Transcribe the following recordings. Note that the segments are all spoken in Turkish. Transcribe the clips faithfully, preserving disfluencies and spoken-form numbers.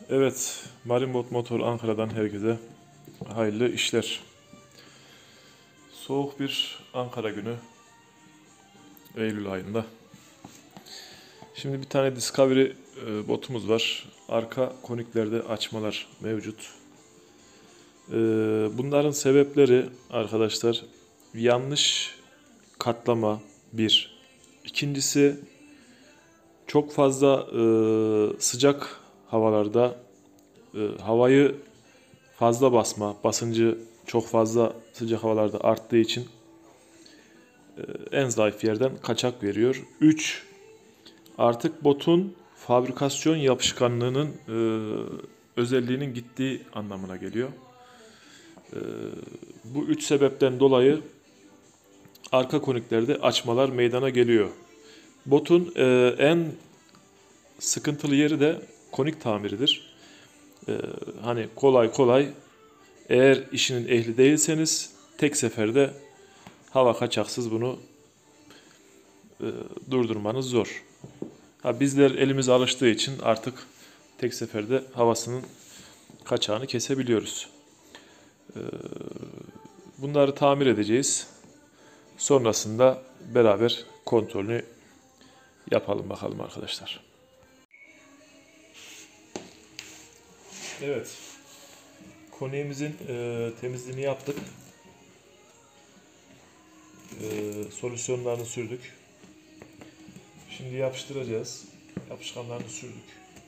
Evet, Marinbot Motor Ankara'dan herkese hayırlı işler. Soğuk bir Ankara günü, Eylül ayında. Şimdi bir tane Discovery e, botumuz var. Arka koniklerde açmalar mevcut. E, bunların sebepleri arkadaşlar yanlış katlama bir. İkincisi çok fazla e, sıcak havalarda e, havayı fazla basma, basıncı çok fazla sıcak havalarda arttığı için e, en zayıf yerden kaçak veriyor. üç. Artık botun fabrikasyon yapışkanlığının e, özelliğinin gittiği anlamına geliyor. E, bu üç sebepten dolayı arka koniklerde açmalar meydana geliyor. Botun e, en sıkıntılı yeri de konik tamiridir. E, hani kolay kolay eğer işinin ehli değilseniz tek seferde hava kaçaksız bunu e, durdurmanız zor. Ha, bizler elimize alıştığı için artık tek seferde havasının kaçağını kesebiliyoruz. E, bunları tamir edeceğiz. Sonrasında beraber kontrolünü yapalım bakalım arkadaşlar. Evet. Koniğimizin e, temizliğini yaptık. E, solüsyonlarını sürdük. Şimdi yapıştıracağız. Yapışkanlarını sürdük.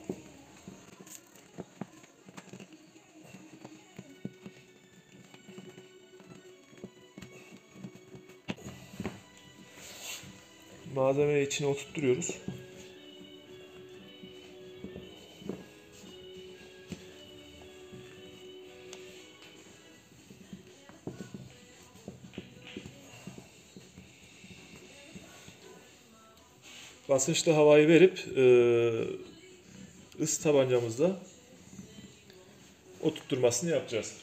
Malzemeyi içine oturtturuyoruz. Basınçlı havayı verip ısı tabancamızda oturtturmasını yapacağız.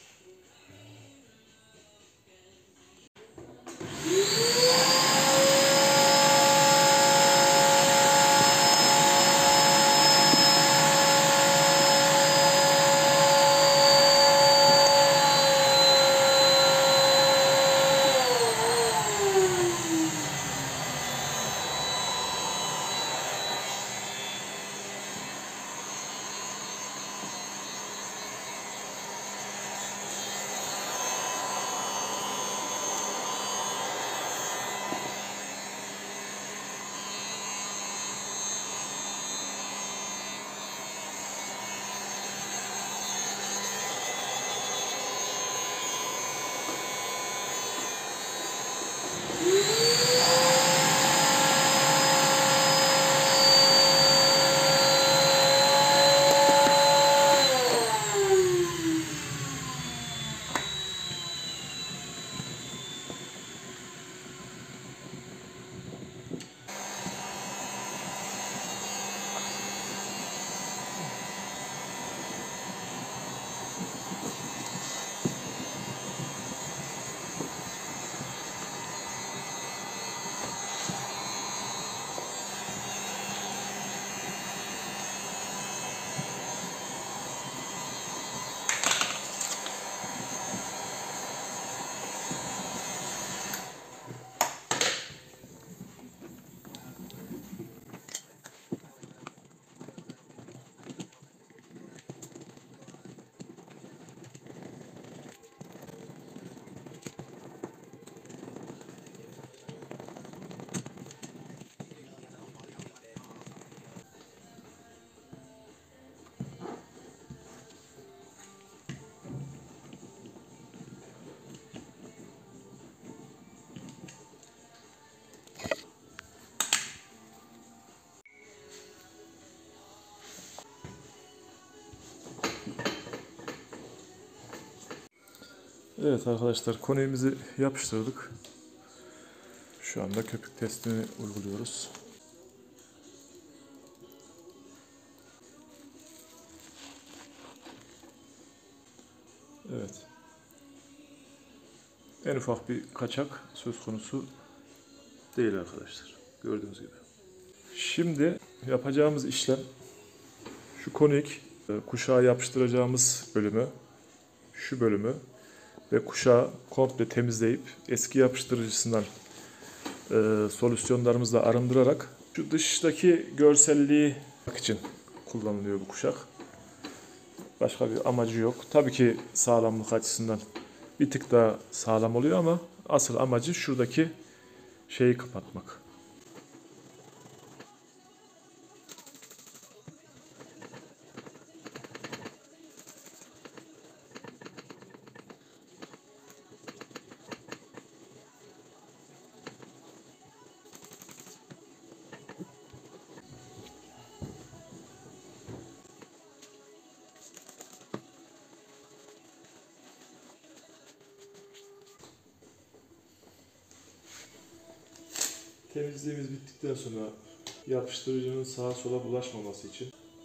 Evet arkadaşlar, koniğimizi yapıştırdık. Şu anda köpük testini uyguluyoruz. Evet. En ufak bir kaçak söz konusu değil arkadaşlar. Gördüğünüz gibi. Şimdi yapacağımız işlem şu konik Kuşağa yapıştıracağımız bölümü, şu bölümü ve kuşağı komple temizleyip eski yapıştırıcısından e, solüsyonlarımızla arındırarak şu dıştaki görselliği için kullanılıyor bu kuşak. Başka bir amacı yok. Tabii ki sağlamlık açısından bir tık daha sağlam oluyor ama asıl amacı şuradaki şeyi kapatmak. Temizliğimiz bittikten sonra yapıştırıcının sağa sola bulaşmaması için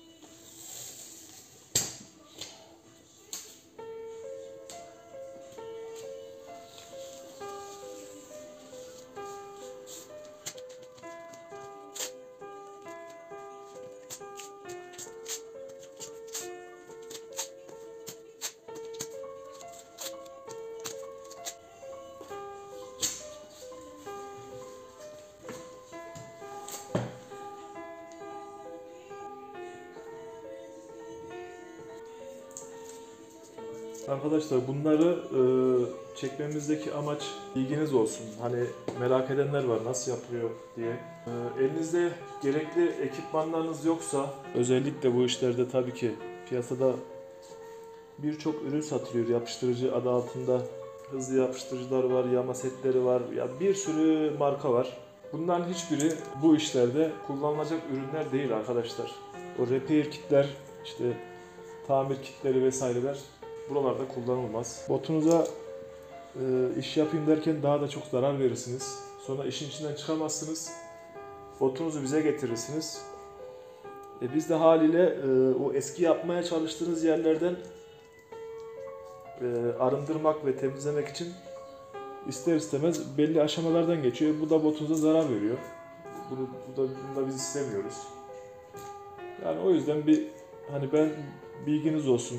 arkadaşlar bunları e, çekmemizdeki amaç bilginiz olsun. Hani merak edenler var nasıl yapılıyor diye. E, elinizde gerekli ekipmanlarınız yoksa özellikle bu işlerde tabii ki piyasada birçok ürün satılıyor yapıştırıcı adı altında. Hızlı yapıştırıcılar var, yama setleri var, ya bir sürü marka var. Bunların hiçbiri bu işlerde kullanılacak ürünler değil arkadaşlar. O repair kitler, işte tamir kitleri vesaireler buralarda kullanılmaz. Botunuza e, iş yapayım derken daha da çok zarar verirsiniz. Sonra işin içinden çıkamazsınız. Botunuzu bize getirirsiniz. E, biz de haliyle e, o eski yapmaya çalıştığınız yerlerden e, arındırmak ve temizlemek için ister istemez belli aşamalardan geçiyor. Bu da botunuza zarar veriyor. Bunu, bu da, bunu da biz istemiyoruz. Yani o yüzden bir hani ben bilginiz olsun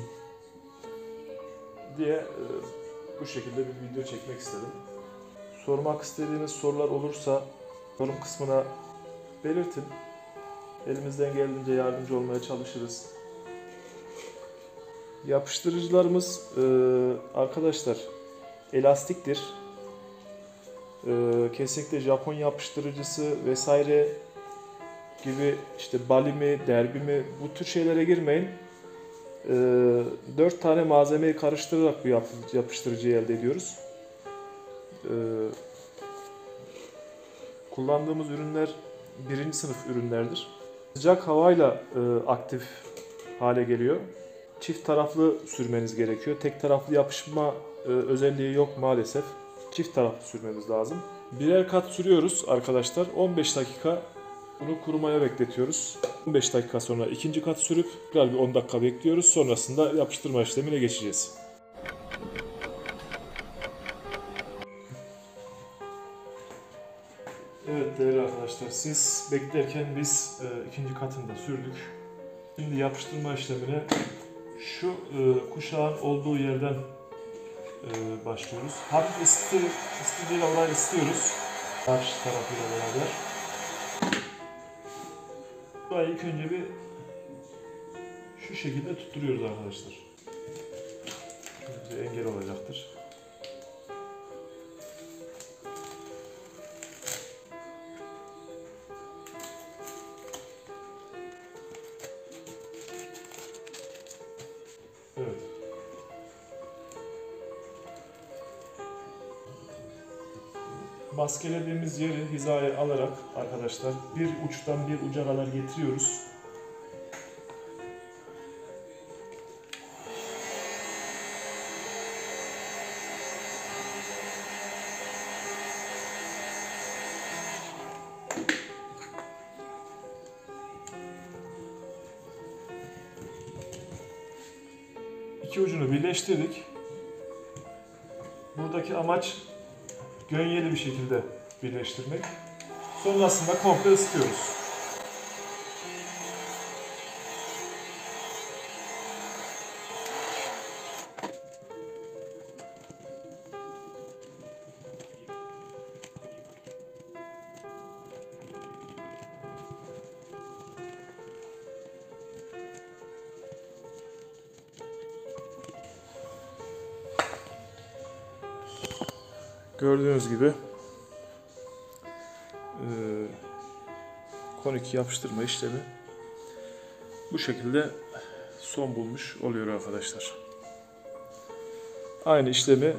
diye e, bu şekilde bir video çekmek istedim. Sormak istediğiniz sorular olursa yorum kısmına belirtin. Elimizden geldiğince yardımcı olmaya çalışırız. Yapıştırıcılarımız e, arkadaşlar elastiktir. E, kesinlikle Japon yapıştırıcısı vesaire gibi işte bali mi, derbi mi bu tür şeylere girmeyin. dört tane malzemeyi karıştırarak bu yapıştırıcıyı elde ediyoruz. E, kullandığımız ürünler birinci sınıf ürünlerdir. Sıcak havayla e, aktif hale geliyor. Çift taraflı sürmeniz gerekiyor. Tek taraflı yapışma e, özelliği yok maalesef. Çift taraflı sürmemiz lazım. Birer kat sürüyoruz arkadaşlar. on beş dakika bunu kurumaya bekletiyoruz. on beş dakika sonra ikinci kat sürüp tekrar bir on dakika bekliyoruz. Sonrasında yapıştırma işlemine geçeceğiz. Evet değerli arkadaşlar, siz beklerken biz e, ikinci katını da sürdük. Şimdi yapıştırma işlemine şu e, kuşağın olduğu yerden e, başlıyoruz. Hafif ısıtı, ısıtıcıyla orayı ısıtıyoruz. Karşı tarafıyla beraber. Burayı ilk önce bir şu şekilde tutturuyoruz arkadaşlar. Bize engel olacaktır. Evet. Maskelediğimiz yeri hizaya alarak arkadaşlar bir uçtan bir uca kadar getiriyoruz. İki ucunu birleştirdik. Buradaki amaç gönyeli bir şekilde birleştirmek. Sonrasında komple ısıtıyoruz. Gördüğünüz gibi e, konik yapıştırma işlemi bu şekilde son bulmuş oluyor arkadaşlar. Aynı işlemi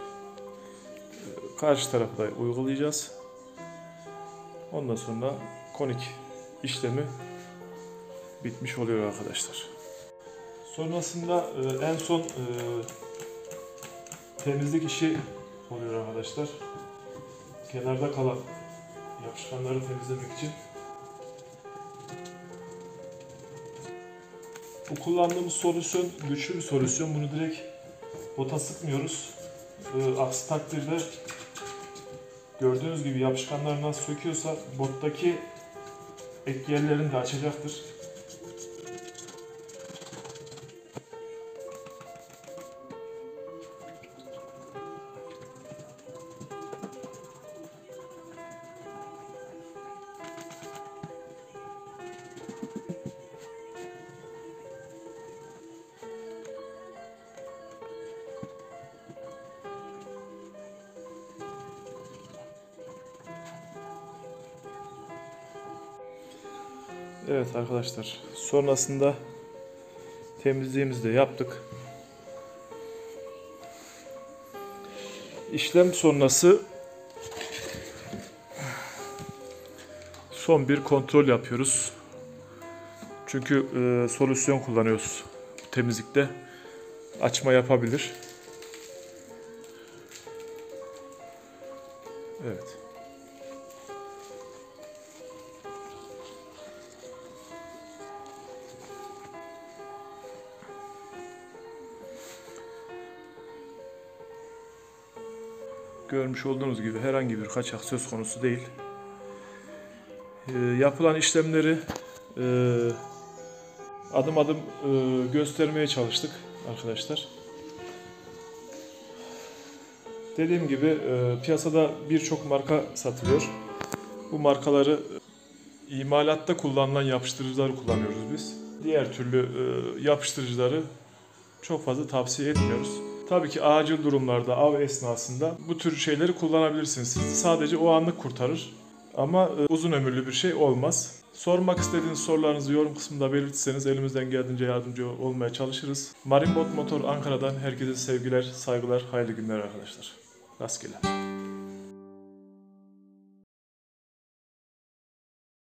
karşı tarafa uygulayacağız. Ondan sonra konik işlemi bitmiş oluyor arkadaşlar. Sonrasında e, en son e, temizlik işi oluyor arkadaşlar. Kenarda kalan yapışkanları temizlemek için. Bu kullandığımız solüsyon güçlü bir solüsyon. Bunu direkt bota sıkmıyoruz. E, aksi takdirde gördüğünüz gibi yapışkanlar nasıl söküyorsa bottaki ek yerlerini de açacaktır. Evet arkadaşlar, sonrasında temizliğimizi de yaptık. İşlem sonrası son bir kontrol yapıyoruz. Çünkü e, solüsyon kullanıyoruz temizlikte. Açma yapabilir. Evet. Görmüş olduğunuz gibi herhangi bir kaçak söz konusu değil. E, yapılan işlemleri e, adım adım e, göstermeye çalıştık arkadaşlar. Dediğim gibi e, piyasada birçok marka satılıyor. Bu markaları e, imalatta kullanılan yapıştırıcıları kullanıyoruz biz. Diğer türlü e, yapıştırıcıları çok fazla tavsiye etmiyoruz. Tabii ki acil durumlarda, av esnasında bu tür şeyleri kullanabilirsiniz. Sizi sadece o anlık kurtarır. Ama e, uzun ömürlü bir şey olmaz. Sormak istediğiniz sorularınızı yorum kısmında belirtirseniz elimizden geldiğince yardımcı olmaya çalışırız. Marinbot Motor Ankara'dan herkese sevgiler, saygılar, hayırlı günler arkadaşlar. Rastgele.